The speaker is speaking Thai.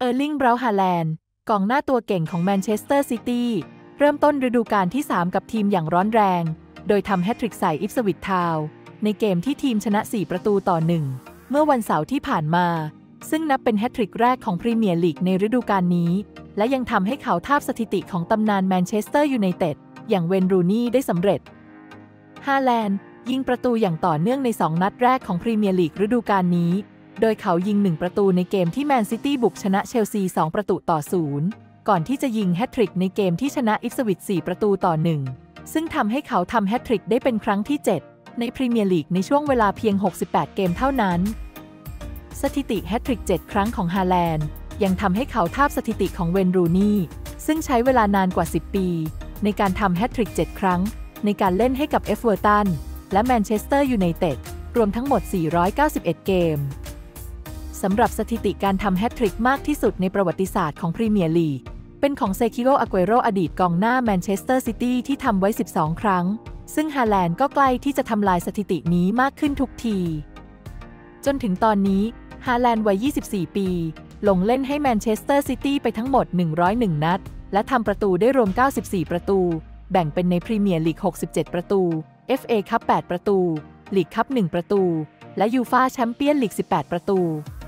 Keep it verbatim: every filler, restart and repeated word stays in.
เออร์ลิง บราวท์ ฮาแลนด์กองหน้าตัวเก่งของแมนเชสเตอร์ซิตี้เริ่มต้นฤดูกาลที่สามกับทีมอย่างร้อนแรงโดยทำแฮตทริกใส่อิปสวิชทาวน์ในเกมที่ทีมชนะสี่ประตูต่อหนึ่งเมื่อวันเสาร์ที่ผ่านมาซึ่งนับเป็นแฮตทริกแรกของพรีเมียร์ลีกในฤดูกาลนี้และยังทำให้เขาทาบสถิติของตำนานแมนเชสเตอร์ยูไนเต็ดอย่างเวนรูนี่ได้สำเร็จฮาแลนด์ยิงประตูอย่างต่อเนื่องในสองนัดแรกของพรีเมียร์ลีกฤดูกาลนี้โดยเขายิงหนึ่งประตูในเกมที่แมนซิตี้บุกชนะเชลซีสองประตูต่อศูนย์ก่อนที่จะยิงแฮตทริกในเกมที่ชนะอิปสวิชสี่ประตูต่อหนึ่งซึ่งทำให้เขาทำแฮตทริกได้เป็นครั้งที่เจ็ดในพรีเมียร์ลีกในช่วงเวลาเพียงหกสิบแปดเกมเท่านั้นสถิติแฮตทริกเจ็ดครั้งของฮาแลนด์ยังทำให้เขาทาบสถิติของเวนรูนี่ซึ่งใช้เวลานานกว่าสิบปีในการทำแฮตทริกเจ็ดครั้งในการเล่นให้กับเอฟเวอร์ตันและแมนเชสเตอร์ยูไนเต็ดรวมทั้งหมดสี่ร้อยเก้าสิบเอ็ดเกมสำหรับสถิติการทำแฮตทริกมากที่สุดในประวัติศาสตร์ของพรีเมียร์ลีกเป็นของเซคิโร อาเกโรอดีตกองหน้าแมนเชสเตอร์ซิตี้ที่ทำไว้สิบสองครั้งซึ่งฮาแลนด์ก็ใกล้ที่จะทำลายสถิตินี้มากขึ้นทุกทีจนถึงตอนนี้ฮาแลนด์วัยยี่สิบสี่ปีลงเล่นให้แมนเชสเตอร์ซิตี้ไปทั้งหมดหนึ่งร้อยเอ็ดนัดและทำประตูได้รวมเก้าสิบสี่ประตูแบ่งเป็นในพรีเมียร์ลีกหกสิบเจ็ดประตู เอฟ เอ คัพแปดประตูลีกคัพหนึ่งประตูและยูฟ่าแชมเปี้ยนลีกสิบแปดประตู